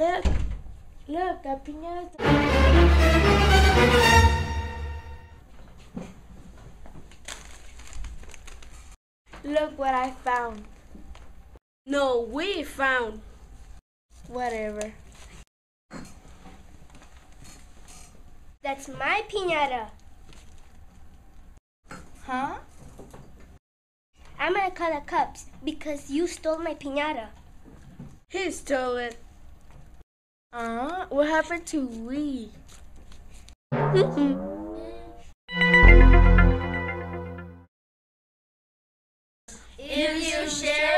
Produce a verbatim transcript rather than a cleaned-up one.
Look, look, a piñata. Look what I found. No, we found. Whatever. That's my piñata. Huh? I'm gonna call the cops because you stole my piñata. He stole it. Uh, what happened to we? If you share